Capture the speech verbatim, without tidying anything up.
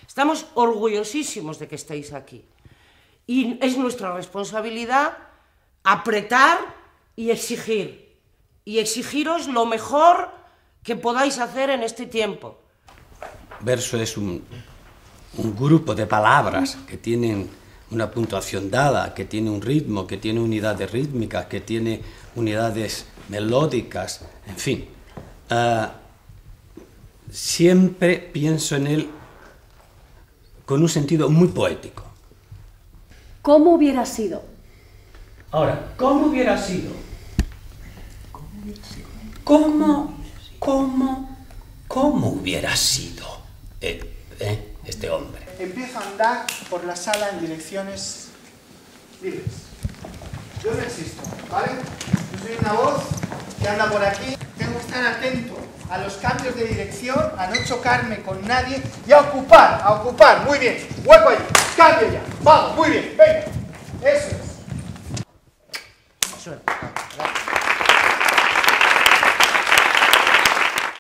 Estamos orgullosísimos de que estéis aquí. Y es nuestra responsabilidad apretar y exigir. Y exigiros lo mejor que podáis hacer en este tiempo. Verso es un, un grupo de palabras que tienen una puntuación dada, que tiene un ritmo, que tiene unidades rítmicas, que tiene unidades melódicas, en fin. Uh, siempre pienso en él con un sentido muy poético. ¿Cómo hubiera sido? Ahora, ¿cómo hubiera sido? ¿Cómo, cómo, cómo hubiera sido eh, eh, este hombre? Empiezo a andar por la sala en direcciones libres. Yo no existo, ¿vale? Yo soy una voz que anda por aquí. Tengo que estar atento a los cambios de dirección, a no chocarme con nadie y a ocupar, a ocupar. Muy bien, hueco ahí, cambio ya. Vamos, muy bien, venga. Eso es. Suerte.